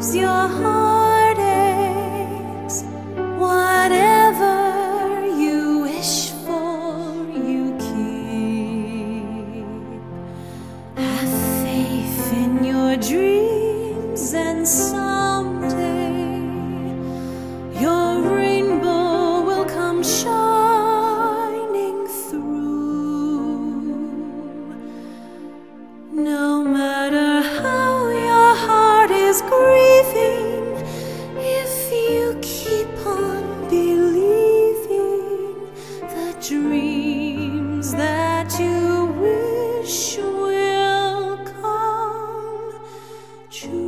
soothes your heartaches. Whatever you wish for, you keep. Have faith in your dreams, and someday your rainbow will come shining through. No matter how your heart is grieving, if you keep on believing, the dreams that you wish will come true.